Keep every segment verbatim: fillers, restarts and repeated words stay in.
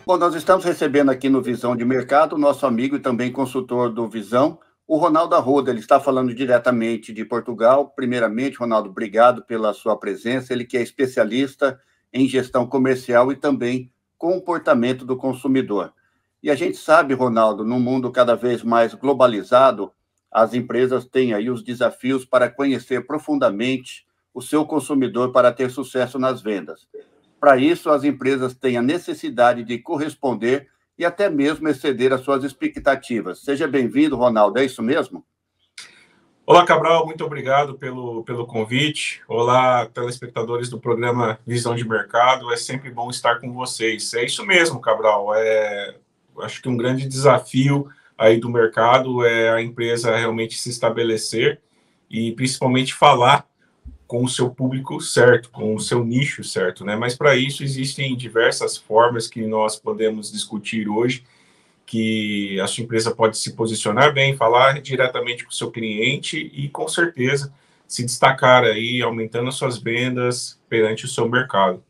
Bom, nós estamos recebendo aqui no Visão de Mercado o nosso amigo e também consultor do Visão, o Ronaldo Arruda. Ele está falando diretamente de Portugal. Primeiramente, Ronaldo, obrigado pela sua presença. Ele que é especialista em gestão comercial e também comportamento do consumidor. E a gente sabe, Ronaldo, num mundo cada vez mais globalizado, as empresas têm aí os desafios para conhecer profundamente o seu consumidor para ter sucesso nas vendas. Para isso, as empresas têm a necessidade de corresponder e até mesmo exceder as suas expectativas. Seja bem-vindo, Ronaldo, é isso mesmo? Olá, Cabral, muito obrigado pelo, pelo convite. Olá, telespectadores do programa Visão de Mercado, é sempre bom estar com vocês. É isso mesmo, Cabral, é, acho que um grande desafio aí do mercado é a empresa realmente se estabelecer e principalmente falar com o seu público certo, com o seu nicho certo, né? Mas para isso existem diversas formas que nós podemos discutir hoje, que a sua empresa pode se posicionar bem, falar diretamente com o seu cliente e, com certeza, se destacar aí, aumentando as suas vendas perante o seu mercado.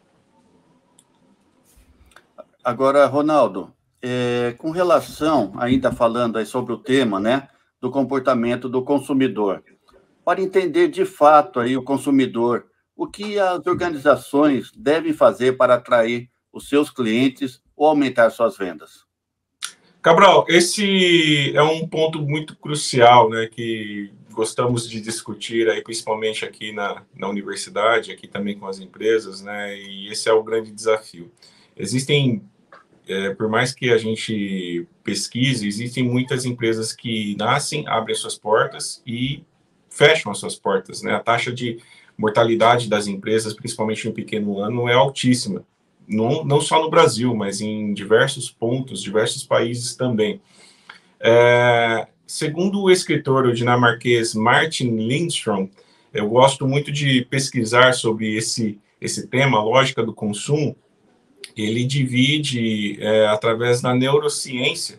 Agora, Ronaldo, é, com relação, ainda falando aí sobre o tema, né, do comportamento do consumidor, para entender de fato aí o consumidor, o que as organizações devem fazer para atrair os seus clientes ou aumentar suas vendas? Cabral, esse é um ponto muito crucial, né, que gostamos de discutir aí, principalmente aqui na, na universidade, aqui também com as empresas, né, e esse é o grande desafio. Existem, é, por mais que a gente pesquise, existem muitas empresas que nascem, abrem suas portas e fecham as suas portas, né? A taxa de mortalidade das empresas, principalmente no pequeno ano, é altíssima. Não, não só no Brasil, mas em diversos pontos, diversos países também. É, segundo o escritor o dinamarquês Martin Lindstrom, eu gosto muito de pesquisar sobre esse, esse tema, a lógica do consumo. Ele divide, é, através da neurociência,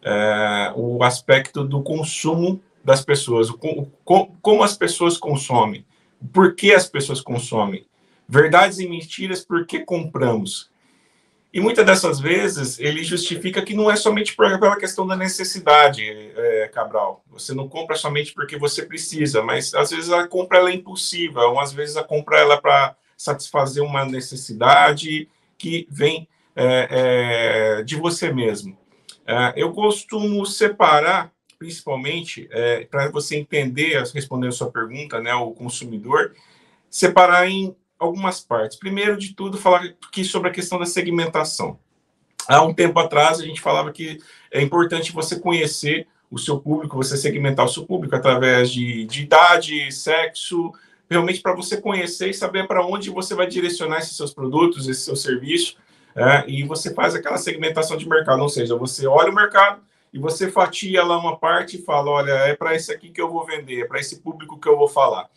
é, o aspecto do consumo das pessoas, o, o, como as pessoas consomem, por que as pessoas consomem, verdades e mentiras, por que compramos. E muitas dessas vezes ele justifica que não é somente pela questão da necessidade, é, Cabral. Você não compra somente porque você precisa, mas às vezes a compra ela é impulsiva, ou às vezes a compra ela é para satisfazer uma necessidade que vem é, é, de você mesmo. É, eu costumo separar, principalmente, é, para você entender, respondendo a sua pergunta, né, o consumidor, separar em algumas partes. Primeiro de tudo, falar aqui sobre a questão da segmentação. Há um tempo atrás, a gente falava que é importante você conhecer o seu público, você segmentar o seu público através de, de idade, sexo, realmente para você conhecer e saber para onde você vai direcionar esses seus produtos, esse seu serviço, é, e você faz aquela segmentação de mercado, ou seja, você olha o mercado e você fatia lá uma parte e fala, olha, é para esse aqui que eu vou vender, é para esse público que eu vou falar.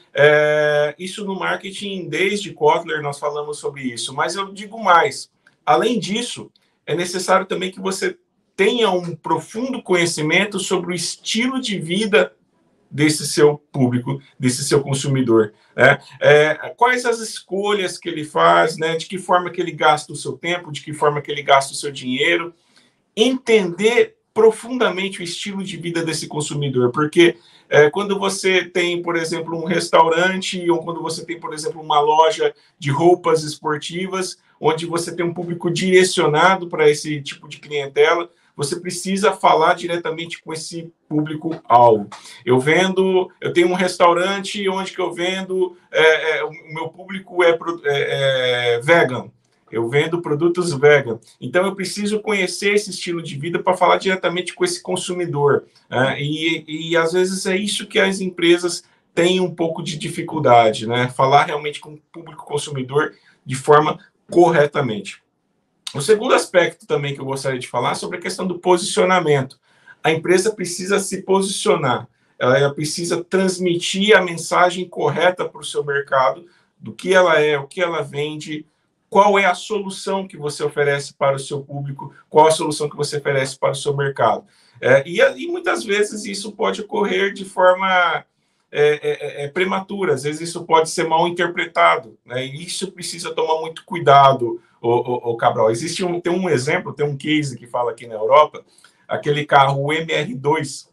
É, isso no marketing, desde Kotler, nós falamos sobre isso, mas eu digo mais, além disso, é necessário também que você tenha um profundo conhecimento sobre o estilo de vida desse seu público, desse seu consumidor, né? É, quais as escolhas que ele faz, né? De que forma que ele gasta o seu tempo, de que forma que ele gasta o seu dinheiro, entender profundamente o estilo de vida desse consumidor, porque é, quando você tem, por exemplo, um restaurante, ou quando você tem, por exemplo, uma loja de roupas esportivas, onde você tem um público direcionado para esse tipo de clientela, você precisa falar diretamente com esse público-alvo. Eu vendo, eu tenho um restaurante onde que eu vendo, é, é, o meu público é, é, é vegan. Eu vendo produtos vegan. Então, eu preciso conhecer esse estilo de vida para falar diretamente com esse consumidor. Né? E, e, às vezes, é isso que as empresas têm um pouco de dificuldade, né? Falar realmente com o público consumidor de forma corretamente. O segundo aspecto também que eu gostaria de falar é sobre a questão do posicionamento. A empresa precisa se posicionar, ela precisa transmitir a mensagem correta para o seu mercado, do que ela é, o que ela vende, qual é a solução que você oferece para o seu público, qual a solução que você oferece para o seu mercado. É, e, e muitas vezes isso pode ocorrer de forma é, é, é prematura, às vezes isso pode ser mal interpretado, né? E isso precisa tomar muito cuidado, o, o, o Cabral. Existe um, tem um exemplo, tem um case que fala aqui na Europa, aquele carro o M R dois,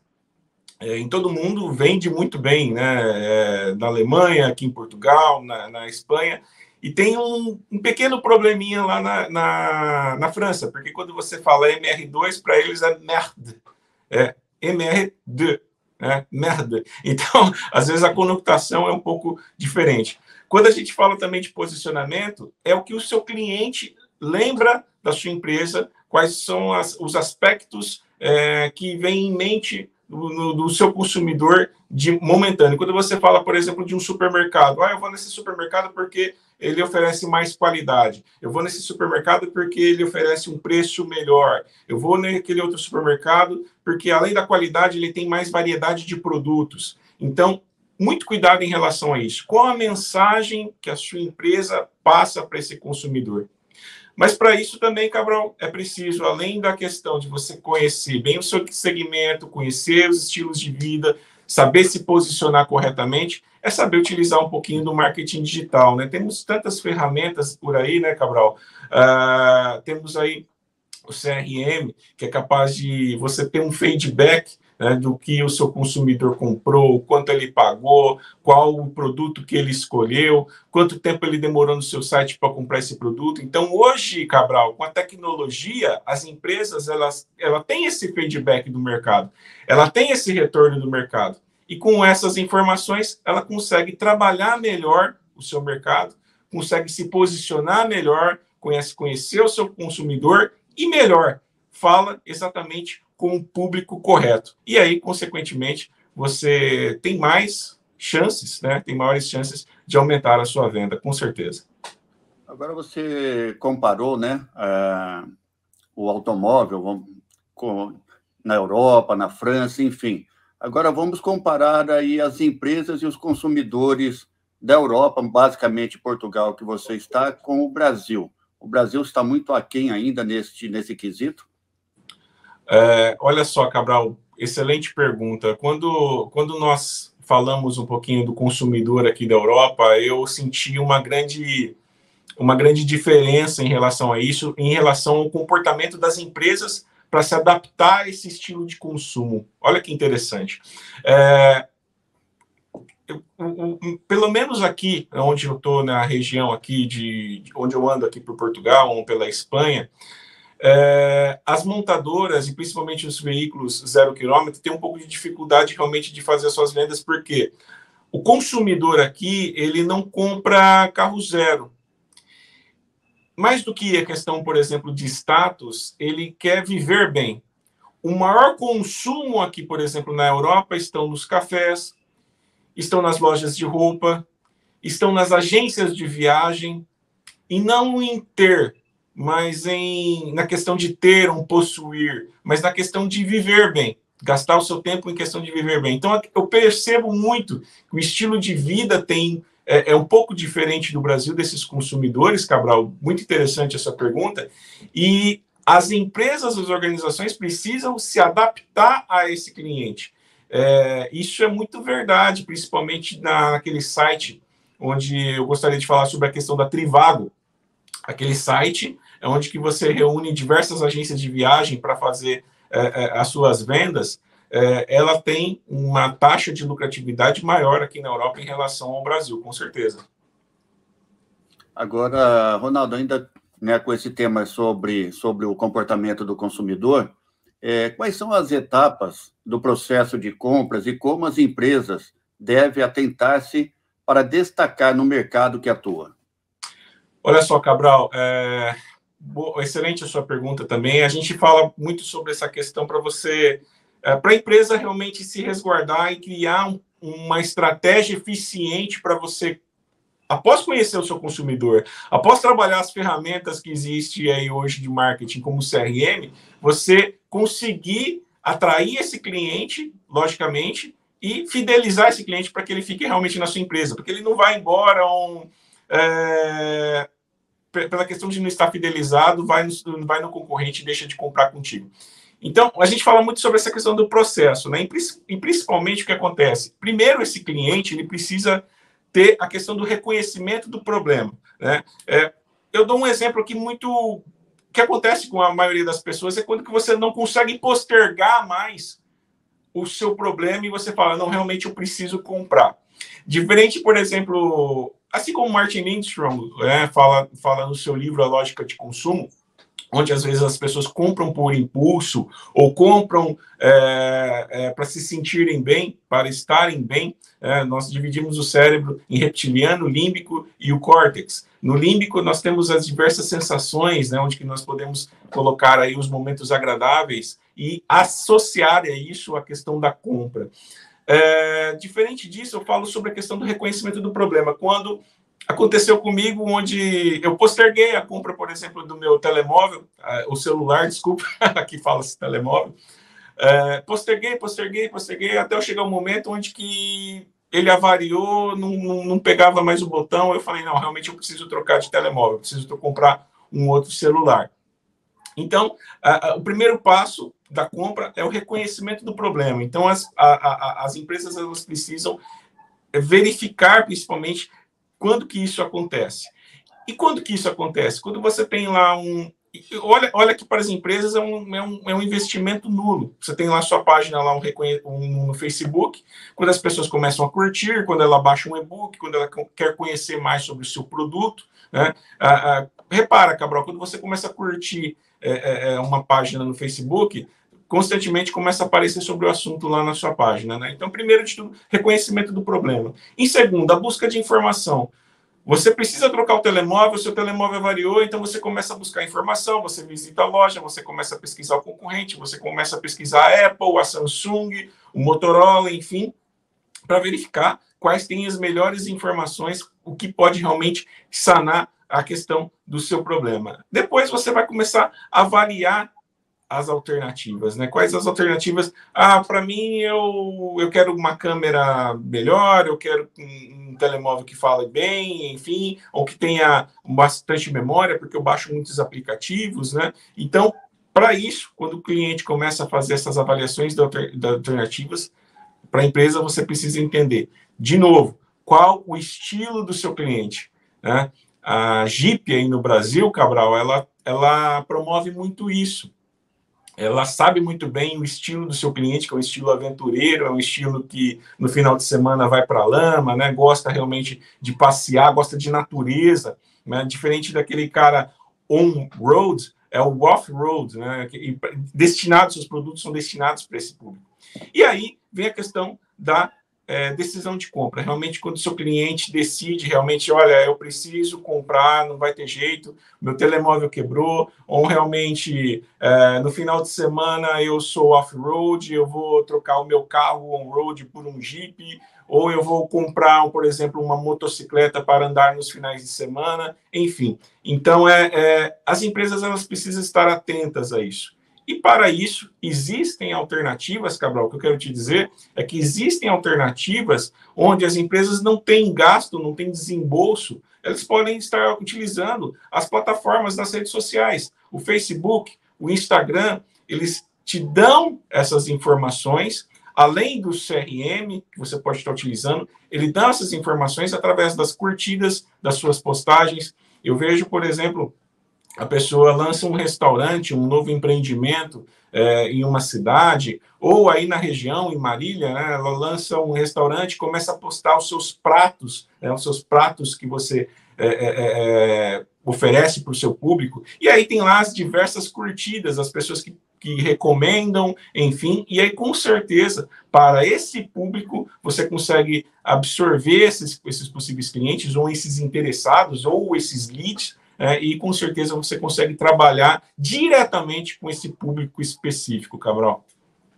é, em todo mundo vende muito bem, né? É, na Alemanha, aqui em Portugal, na, na Espanha, e tem um, um pequeno probleminha lá na, na, na França, porque quando você fala M R dois, para eles é merde, é M R dois. É, merda. Então, às vezes a conotação é um pouco diferente. Quando a gente fala também de posicionamento, é o que o seu cliente lembra da sua empresa, quais são as, os aspectos é, que vem em mente do, no, do seu consumidor de momentâneo. Quando você fala, por exemplo, de um supermercado, ah, eu vou nesse supermercado porque ele oferece mais qualidade. Eu vou nesse supermercado porque ele oferece um preço melhor. Eu vou naquele outro supermercado porque, além da qualidade, ele tem mais variedade de produtos. Então, muito cuidado em relação a isso. Qual a mensagem que a sua empresa passa para esse consumidor? Mas, para isso também, Cabral, é preciso, além da questão de você conhecer bem o seu segmento, conhecer os estilos de vida, saber se posicionar corretamente, é saber utilizar um pouquinho do marketing digital, né? Temos tantas ferramentas por aí, né, Cabral? Uh, temos aí o C R M, que é capaz de você ter um feedback, né, do que o seu consumidor comprou, quanto ele pagou, qual o produto que ele escolheu, quanto tempo ele demorou no seu site para comprar esse produto. Então, hoje, Cabral, com a tecnologia, as empresas elas, elas têm esse feedback do mercado, ela tem esse retorno do mercado. E com essas informações, ela consegue trabalhar melhor o seu mercado, consegue se posicionar melhor, conhece, conhecer o seu consumidor e, melhor, fala exatamente com o público correto. E aí, consequentemente, você tem mais chances, né? Tem maiores chances de aumentar a sua venda, com certeza. Agora você comparou, né, uh, o automóvel com, na Europa, na França, enfim. Agora vamos comparar aí as empresas e os consumidores da Europa, basicamente Portugal, que você está, com o Brasil. O Brasil está muito aquém ainda nesse, nesse quesito? É, olha só, Cabral, excelente pergunta. Quando, quando nós falamos um pouquinho do consumidor aqui da Europa, eu senti uma grande, uma grande diferença em relação a isso, em relação ao comportamento das empresas para se adaptar a esse estilo de consumo. Olha que interessante. É, eu, eu, pelo menos aqui, onde eu estou, na região aqui, de, onde eu ando aqui por Portugal, ou pela Espanha, É, as montadoras, e principalmente os veículos zero quilômetro, têm um pouco de dificuldade realmente de fazer as suas vendas, porque o consumidor aqui, ele não compra carro zero. Mais do que a questão, por exemplo, de status, ele quer viver bem. O maior consumo aqui, por exemplo, na Europa, estão nos cafés, estão nas lojas de roupa, estão nas agências de viagem, e não em ter, mas em, na questão de ter, um possuir, mas na questão de viver bem, gastar o seu tempo em questão de viver bem. Então, eu percebo muito que o estilo de vida tem, é, é um pouco diferente do Brasil, desses consumidores, Cabral, muito interessante essa pergunta, e as empresas, as organizações precisam se adaptar a esse cliente. É, isso é muito verdade, principalmente na, naquele site onde eu gostaria de falar sobre a questão da Trivago. Aquele site é onde que você reúne diversas agências de viagem para fazer é, é, as suas vendas. É, ela tem uma taxa de lucratividade maior aqui na Europa em relação ao Brasil, com certeza. Agora, Ronaldo, ainda, né, com esse tema sobre, sobre o comportamento do consumidor, é, quais são as etapas do processo de compras e como as empresas devem atentar-se para destacar no mercado que atua? Olha só, Cabral, é... excelente a sua pergunta também. A gente fala muito sobre essa questão para você, é, para a empresa realmente se resguardar e criar um, uma estratégia eficiente para você, após conhecer o seu consumidor, após trabalhar as ferramentas que existem aí hoje de marketing, como o C R M, você conseguir atrair esse cliente, logicamente, e fidelizar esse cliente para que ele fique realmente na sua empresa, porque ele não vai embora um, é, pela questão de não estar fidelizado, vai no, vai no concorrente e deixa de comprar contigo. Então, a gente fala muito sobre essa questão do processo, né? E principalmente o que acontece. Primeiro, esse cliente ele precisa ter a questão do reconhecimento do problema, né? É, eu dou um exemplo aqui muito que acontece com a maioria das pessoas é quando que você não consegue postergar mais o seu problema e você fala, não, realmente eu preciso comprar. Diferente, por exemplo, assim como Martin Lindstrom, né, fala, fala no seu livro A Lógica de Consumo, onde às vezes as pessoas compram por impulso ou compram é, é, para se sentirem bem, para estarem bem. É, nós dividimos o cérebro em reptiliano, límbico e o córtex. No límbico nós temos as diversas sensações, né, onde que nós podemos colocar aí os momentos agradáveis e associar a isso a questão da compra. É, diferente disso, eu falo sobre a questão do reconhecimento do problema. Quando aconteceu comigo, onde eu posterguei a compra, por exemplo, do meu telemóvel, o celular, desculpa, aqui fala-se telemóvel, é, posterguei, posterguei, posterguei, até eu chegar um momento onde que ele avariou, não, não, não pegava mais o botão, eu falei, não, realmente eu preciso trocar de telemóvel, eu preciso comprar um outro celular. Então, a, a, o primeiro passo da compra é o reconhecimento do problema. Então, as, a, a, as empresas elas precisam verificar, principalmente, quando que isso acontece. E quando que isso acontece? Quando você tem lá um... Olha, olha que para as empresas é um, é, um, é um investimento nulo. Você tem lá a sua página lá um, um, no Facebook, quando as pessoas começam a curtir, quando ela baixa um e-book, quando ela quer conhecer mais sobre o seu produto. Né? Ah, ah, repara, Cabral, quando você começa a curtir é, é, uma página no Facebook, constantemente começa a aparecer sobre o assunto lá na sua página. Né? Então, primeiro de tudo, reconhecimento do problema. Em segundo, a busca de informação. Você precisa trocar o telemóvel, seu telemóvel variou, então você começa a buscar informação, você visita a loja, você começa a pesquisar o concorrente, você começa a pesquisar a Apple, a Samsung, o Motorola, enfim, para verificar quais têm as melhores informações, o que pode realmente sanar a questão do seu problema. Depois você vai começar a avaliar as alternativas, né? Quais as alternativas? Ah, para mim, eu, eu quero uma câmera melhor, eu quero um, um telemóvel que fale bem, enfim, ou que tenha bastante memória, porque eu baixo muitos aplicativos, né? Então, para isso, quando o cliente começa a fazer essas avaliações de alternativas, para a empresa, você precisa entender, de novo, qual o estilo do seu cliente, né? A Jeep aí no Brasil, Cabral, ela, ela promove muito isso. Ela sabe muito bem o estilo do seu cliente, que é um estilo aventureiro, é um estilo que no final de semana vai para a lama, né? Gosta realmente de passear, gosta de natureza, né? Diferente daquele cara on-road, é o off-road, né? Destinados, os produtos são destinados para esse público. E aí vem a questão da é, decisão de compra. Realmente, quando o seu cliente decide, realmente, olha, eu preciso comprar, não vai ter jeito, meu telemóvel quebrou, ou realmente, é, no final de semana, eu sou off-road, eu vou trocar o meu carro on-road por um Jeep, ou eu vou comprar, por exemplo, uma motocicleta para andar nos finais de semana, enfim. Então, é, é, as empresas elas precisam estar atentas a isso. E para isso, existem alternativas, Cabral, o que eu quero te dizer é que existem alternativas onde as empresas não têm gasto, não têm desembolso, elas podem estar utilizando as plataformas das redes sociais, o Facebook, o Instagram, eles te dão essas informações, além do C R M, que você pode estar utilizando, ele dá essas informações através das curtidas das suas postagens. Eu vejo, por exemplo, a pessoa lança um restaurante, um novo empreendimento é, em uma cidade, ou aí na região, em Marília, né, ela lança um restaurante, começa a postar os seus pratos, né, os seus pratos que você é, é, é, oferece para o seu público, e aí tem lá as diversas curtidas, as pessoas que, que recomendam, enfim, e aí com certeza, para esse público, você consegue absorver esses, esses possíveis clientes, ou esses interessados, ou esses leads, É, e com certeza você consegue trabalhar diretamente com esse público específico, Cabral.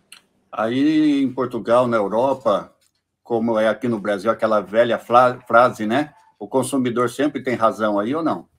Aí em Portugal, na Europa, como é aqui no Brasil, aquela velha frase, né? O consumidor sempre tem razão aí ou não?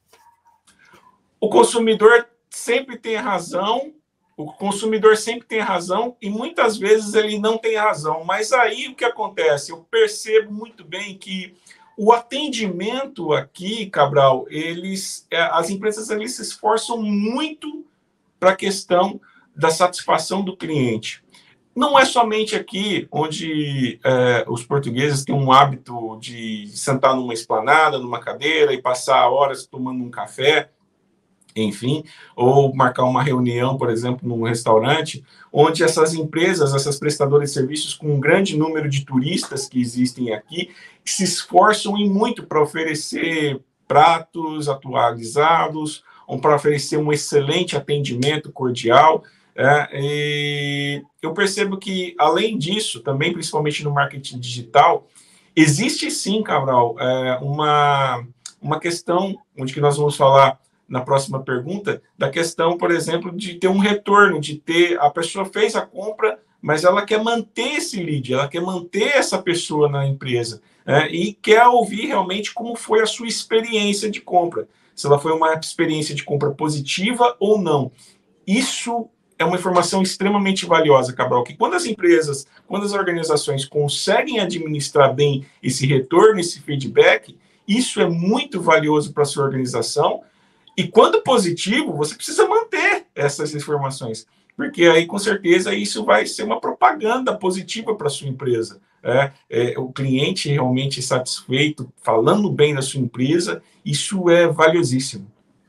O consumidor sempre tem razão, o consumidor sempre tem razão e muitas vezes ele não tem razão. Mas aí o que acontece? Eu percebo muito bem que o atendimento aqui, Cabral, eles, as empresas eles se esforçam muito para a questão da satisfação do cliente. Não é somente aqui onde é, os portugueses têm um hábito de sentar numa esplanada, numa cadeira e passar horas tomando um café, enfim, ou marcar uma reunião, por exemplo, num restaurante, onde essas empresas, essas prestadoras de serviços com um grande número de turistas que existem aqui, se esforçam e muito para oferecer pratos atualizados, ou para oferecer um excelente atendimento cordial. É, e eu percebo que, além disso, também, principalmente no marketing digital, existe sim, Cabral, é, uma, uma questão, onde que nós vamos falar na próxima pergunta, da questão, por exemplo, de ter um retorno, de ter, a pessoa fez a compra, mas ela quer manter esse lead, ela quer manter essa pessoa na empresa, né, e quer ouvir realmente como foi a sua experiência de compra, se ela foi uma experiência de compra positiva ou não. Isso é uma informação extremamente valiosa, Cabral, que quando as empresas, quando as organizações conseguem administrar bem esse retorno, esse feedback, isso é muito valioso para a sua organização. E quando positivo, você precisa manter essas informações, porque aí, com certeza, isso vai ser uma propaganda positiva para a sua empresa. É, é, o cliente realmente satisfeito, falando bem da sua empresa, isso é valiosíssimo.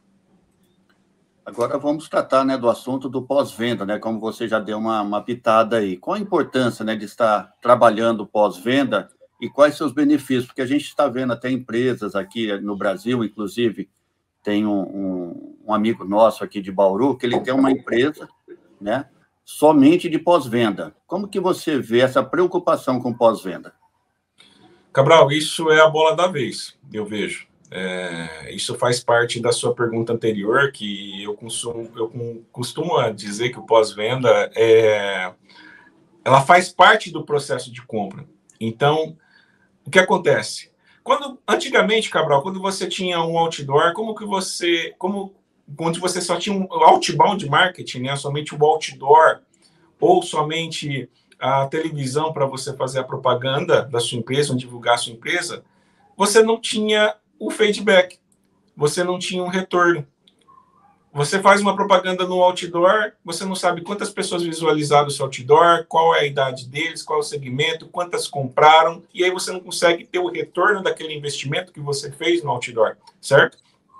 Agora vamos tratar, né, do assunto do pós-venda, né, como você já deu uma, uma pitada aí. Qual a importância, né, de estar trabalhando pós-venda e quais seus benefícios? Porque a gente está vendo até empresas aqui no Brasil, inclusive, tem um, um, um amigo nosso aqui de Bauru, que ele tem uma empresa, né, somente de pós-venda. Como que você vê essa preocupação com pós-venda? Cabral, isso é a bola da vez, eu vejo. É, isso faz parte da sua pergunta anterior, que eu, consumo, eu costumo dizer que o pós-venda é, ela faz parte do processo de compra. Então, o que acontece? Quando, antigamente, Cabral, quando você tinha um outdoor, como que você, como, quando você só tinha um outbound marketing, né, somente o outdoor, ou somente a televisão para você fazer a propaganda da sua empresa, ou divulgar a sua empresa, você não tinha o feedback, você não tinha um retorno. Você faz uma propaganda no outdoor, você não sabe quantas pessoas visualizaram o seu outdoor, qual é a idade deles, qual é o segmento, quantas compraram, e aí você não consegue ter o retorno daquele investimento que você fez no outdoor, certo?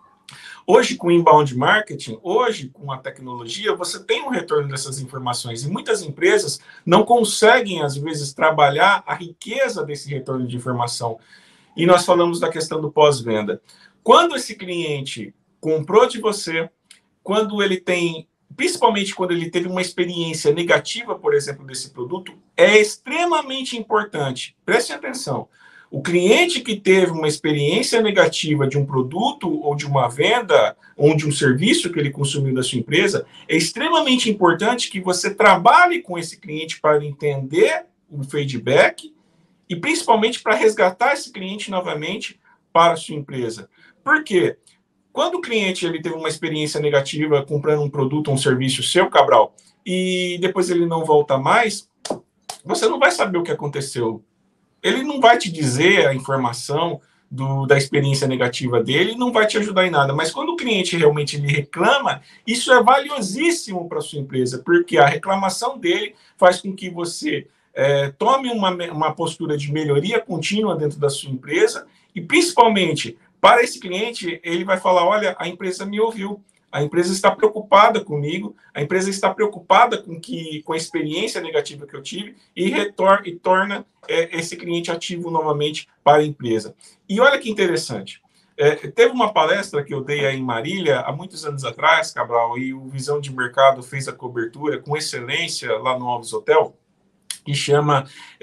Hoje, com o inbound marketing, hoje, com a tecnologia, você tem um retorno dessas informações, e muitas empresas não conseguem, às vezes, trabalhar a riqueza desse retorno de informação. E nós falamos da questão do pós-venda. Quando esse cliente comprou de você, quando ele tem, principalmente quando ele teve uma experiência negativa, por exemplo, desse produto, é extremamente importante. Preste atenção. O cliente que teve uma experiência negativa de um produto ou de uma venda ou de um serviço que ele consumiu da sua empresa, é extremamente importante que você trabalhe com esse cliente para entender o feedback e principalmente para resgatar esse cliente novamente para a sua empresa. Por quê? Quando o cliente ele teve uma experiência negativa comprando um produto ou um serviço seu, Cabral, e depois ele não volta mais, você não vai saber o que aconteceu. Ele não vai te dizer a informação do, da experiência negativa dele, não vai te ajudar em nada. Mas quando o cliente realmente lhe reclama, isso é valiosíssimo para a sua empresa, porque a reclamação dele faz com que você é, tome uma, uma postura de melhoria contínua dentro da sua empresa e, principalmente, para esse cliente, ele vai falar, olha, a empresa me ouviu, a empresa está preocupada comigo, a empresa está preocupada com, que, com a experiência negativa que eu tive e, retor e torna é, esse cliente ativo novamente para a empresa. E olha que interessante, é, teve uma palestra que eu dei aí em Marília há muitos anos atrás, Cabral, e o Visão de Mercado fez a cobertura com excelência lá no Alves Hotel, que chama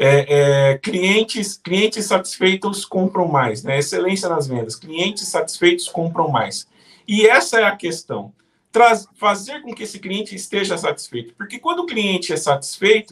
é, é, clientes, clientes satisfeitos compram mais, né? Excelência nas vendas, clientes satisfeitos compram mais. E essa é a questão, Traz, fazer com que esse cliente esteja satisfeito, porque quando o cliente é satisfeito,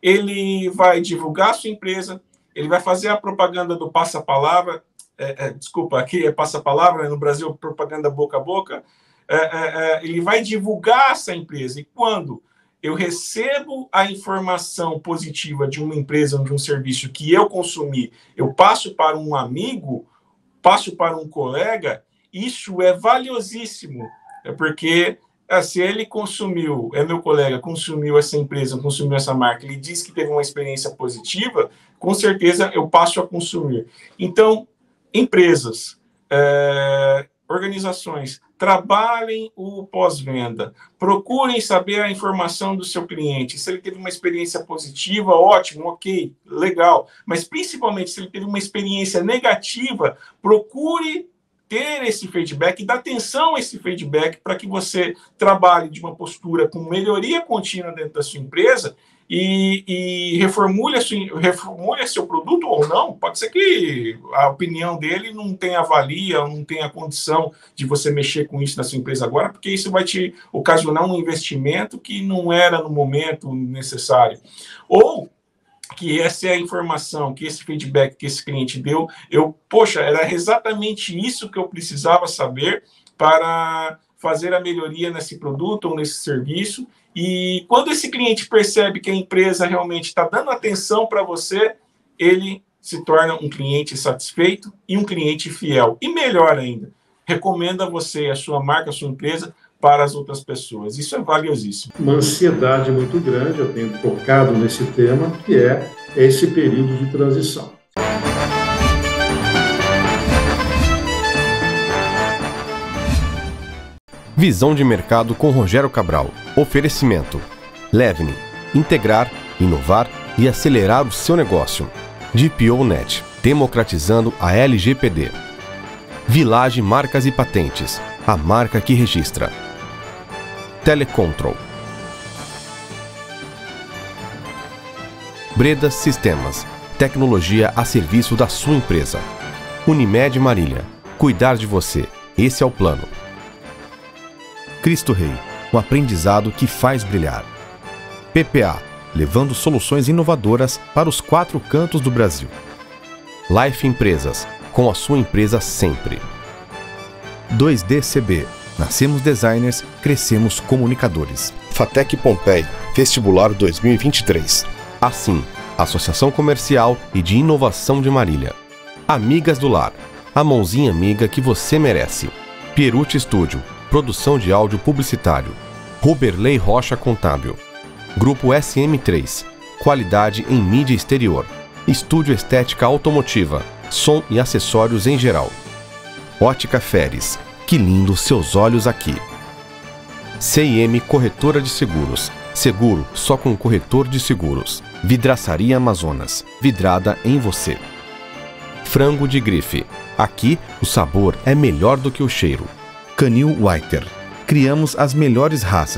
ele vai divulgar a sua empresa, ele vai fazer a propaganda do passa-palavra, é, é, desculpa, aqui é passa-palavra, no Brasil propaganda boca a boca, é, é, é, ele vai divulgar essa empresa, e quando eu recebo a informação positiva de uma empresa ou de um serviço que eu consumi, eu passo para um amigo, passo para um colega, isso é valiosíssimo, é porque Ah, se ele consumiu, é meu colega, consumiu essa empresa, consumiu essa marca, ele diz que teve uma experiência positiva, com certeza eu passo a consumir. Então, empresas, é, organizações, trabalhem o pós-venda, procurem saber a informação do seu cliente. Se ele teve uma experiência positiva, ótimo, ok, legal. Mas, principalmente, se ele teve uma experiência negativa, procure ter esse feedback, dar atenção a esse feedback para que você trabalhe de uma postura com melhoria contínua dentro da sua empresa e, e reformule, a sua, reformule seu produto ou não. Pode ser que a opinião dele não tenha valia, não tenha condição de você mexer com isso na sua empresa agora, porque isso vai te ocasionar um investimento que não era no momento necessário. Ou que essa é a informação, que esse feedback que esse cliente deu, eu, poxa, era exatamente isso que eu precisava saber para fazer a melhoria nesse produto ou nesse serviço. E quando esse cliente percebe que a empresa realmente está dando atenção para você, ele se torna um cliente satisfeito e um cliente fiel. E melhor ainda, recomenda você, a sua marca, a sua empresa, para as outras pessoas. Isso é valiosíssimo. Uma ansiedade muito grande, eu tenho tocado nesse tema, que é esse período de transição. Visão de mercado com Rogério Cabral. Oferecimento. Levni. Integrar, inovar e acelerar o seu negócio. D P O Net. Democratizando a L G P D. Village Marcas e Patentes. A marca que registra. Telecontrol. Breda Sistemas. Tecnologia a serviço da sua empresa. Unimed Marília. Cuidar de você. Esse é o plano. Cristo Rei. Um aprendizado que faz brilhar. P P A. Levando soluções inovadoras para os quatro cantos do Brasil. Life Empresas. Com a sua empresa sempre. dois D C B. Nascemos designers, crescemos comunicadores. Fatec Pompeii, Vestibular dois mil e vinte e três. Assim, Associação Comercial e de Inovação de Marília. Amigas do Lar, a mãozinha amiga que você merece. Pierucci Studio, produção de áudio publicitário. Ruberley Rocha Contábil. Grupo S M três, qualidade em mídia exterior. Estúdio Estética Automotiva, som e acessórios em geral. Ótica Feres. Que lindo seus olhos aqui. C I M Corretora de Seguros. Seguro só com corretor de seguros. Vidraçaria Amazonas. Vidrada em você. Frango de grife. Aqui o sabor é melhor do que o cheiro. Canil Whiter. Criamos as melhores raças